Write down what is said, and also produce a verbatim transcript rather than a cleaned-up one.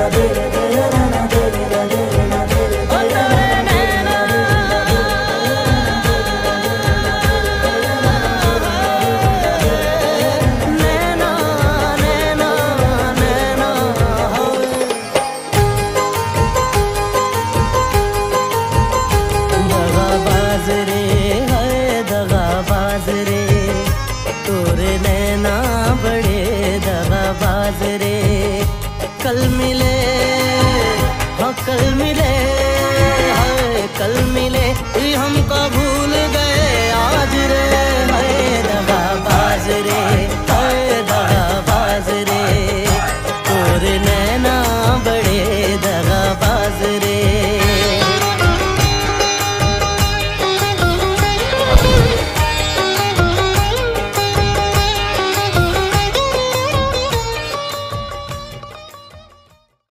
कल मिले हाँ कल मिले हाय कल मिले ये हमको भूल गए आज रे हाय दगाबाज रे।